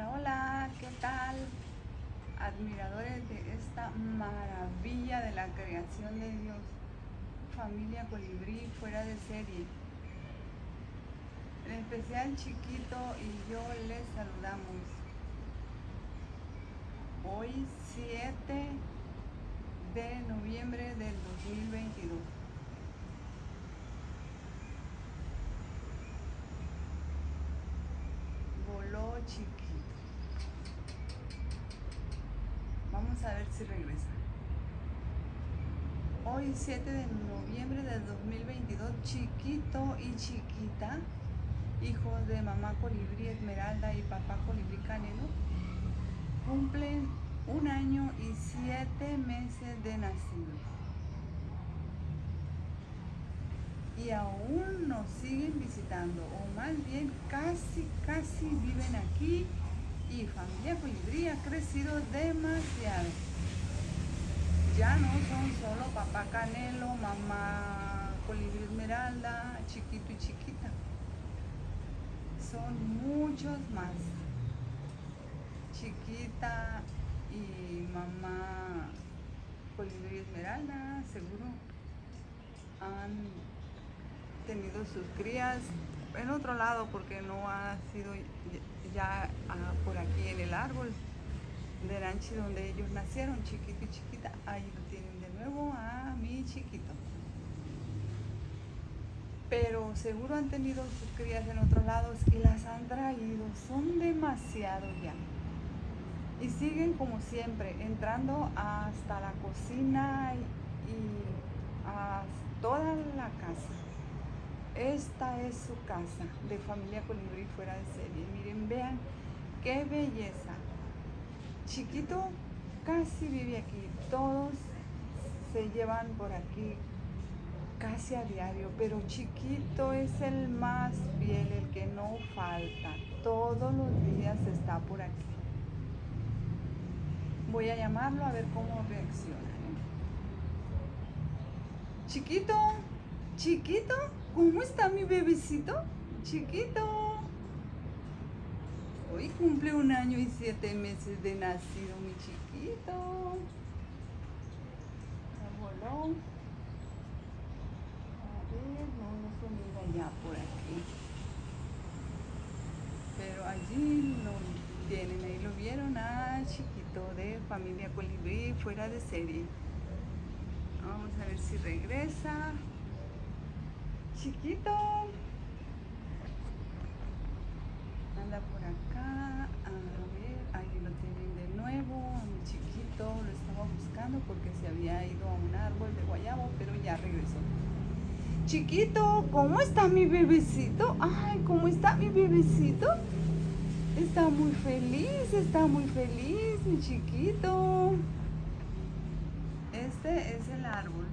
Hola, hola, ¿qué tal? Admiradores de esta maravilla de la creación de Dios, familia colibrí fuera de serie. En especial Chiquito y yo les saludamos. Hoy 7 de noviembre del 2022. Voló Chiquito. Vamos a ver si regresa. Hoy 7 de noviembre del 2022, Chiquito y Chiquita, hijos de mamá colibrí Esmeralda y papá colibrí Canelo, cumplen 1 año y 7 meses de nacidos. Y aún nos siguen visitando, o más bien casi viven aquí, y familia colibrí ha crecido demasiado. Ya no son solo papá Canelo, mamá colibrí Esmeralda, Chiquito y Chiquita. Son muchos más. Chiquita y mamá colibrí Esmeralda seguro han tenido sus crías en otro lado, porque no ha sido ya por aquí en el árbol de rancho donde ellos nacieron, Chiquito y Chiquita. Ahí lo tienen de nuevo a mi Chiquito. Pero seguro han tenido sus crías en otros lados y las han traído. Son demasiado ya. Y siguen como siempre, entrando hasta la cocina y a toda la casa. Esta es su casa de familia colibrí fuera de serie. Miren, vean qué belleza. Chiquito casi vive aquí. Todos se llevan por aquí casi a diario, pero Chiquito es el más fiel, el que no falta. Todos los días está por aquí. Voy a llamarlo a ver cómo reacciona. Chiquito, Chiquito, ¿cómo está mi bebecito? Chiquito. Hoy cumple 1 año y 7 meses de nacido mi Chiquito. Ya voló. A ver, no se mira ya por aquí. Pero allí lo tienen, ahí lo vieron a Chiquito de familia colibrí fuera de serie. Vamos a ver si regresa. Chiquito. Anda por acá. A ver, ahí lo tienen de nuevo. A mi Chiquito lo estaba buscando porque se había ido a un árbol de guayabo, pero ya regresó. Chiquito, ¿cómo está mi bebecito? Ay, ¿cómo está mi bebecito? Está muy feliz, mi Chiquito. Este es el árbol.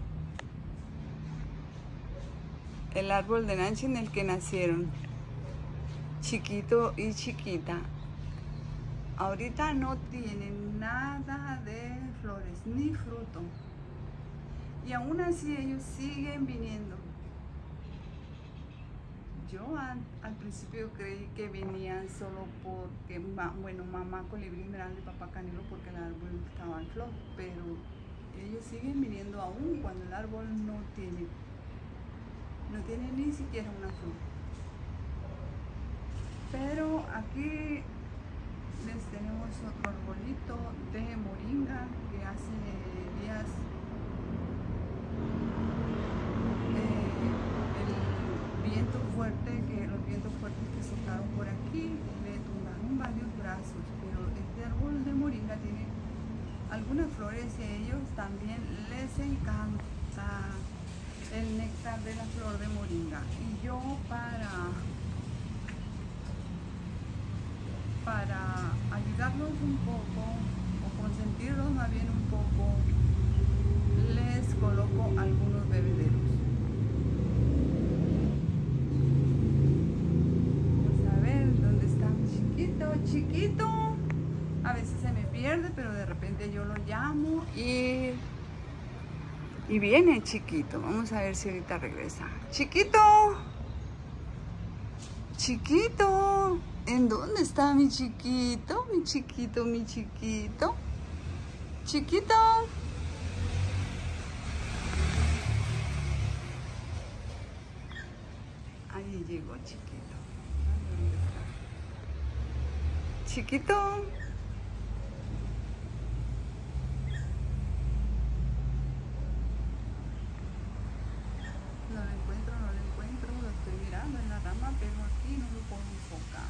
El árbol de Nancy en el que nacieron Chiquito y Chiquita. Ahorita no tienen nada de flores ni fruto. Y aún así ellos siguen viniendo. Yo al principio creí que venían solo porque, bueno, mamá colibrí Esmeralda y papá Canelo, porque el árbol estaba en flor, pero ellos siguen viniendo aún cuando el árbol no tiene ni siquiera una flor. Pero aquí les tenemos otro arbolito de moringa que hace días los vientos fuertes que soplaron por aquí le tumbaron varios brazos, pero este árbol de moringa tiene algunas flores y a ellos también les encanta el néctar de la flor de moringa. Y yo para ayudarlos un poco, o consentirlos más bien un poco, les coloco algunos bebederos. Chiquito, a veces se me pierde, pero de repente yo lo llamo y viene Chiquito. Vamos a ver si ahorita regresa. Chiquito, Chiquito, ¿En dónde está mi chiquito? Mi chiquito, mi chiquito. Chiquito. Ahí llegó chiquito. ¿Dónde está? Chiquito. No lo encuentro, no lo encuentro. Lo estoy mirando en la rama, pero aquí no lo puedo enfocar.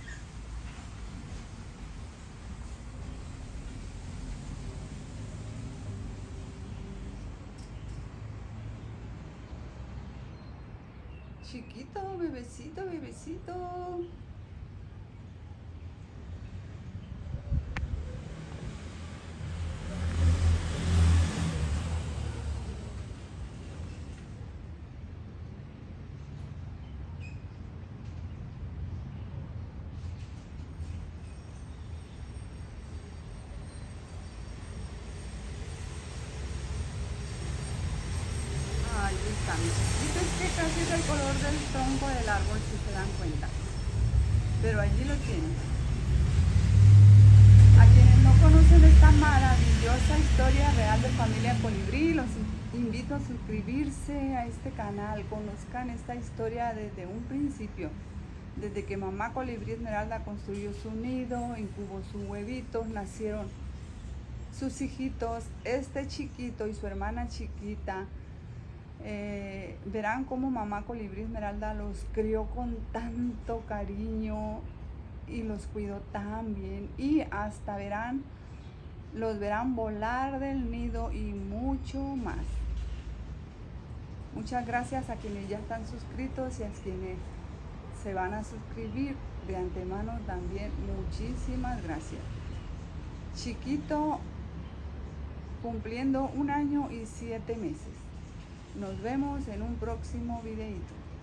Chiquito, bebecito, bebecito. Ahí está, mi chiquito. Es que casi es el color del tronco del árbol, si se dan cuenta. Pero allí lo tienen. A quienes no conocen esta maravillosa historia real de Familia Colibrí, los invito a suscribirse a este canal. Conozcan esta historia desde un principio. Desde que mamá Colibrí Esmeralda construyó su nido, incubó sus huevitos, nacieron sus hijitos, este chiquito y su hermana chiquita. Verán cómo mamá Colibrí Esmeralda los crió con tanto cariño y los cuidó tan bien, y hasta los verán volar del nido y mucho más. Muchas gracias a quienes ya están suscritos y a quienes se van a suscribir de antemano también. Muchísimas gracias. Chiquito cumpliendo 1 año y 7 meses. Nos vemos en un próximo videito.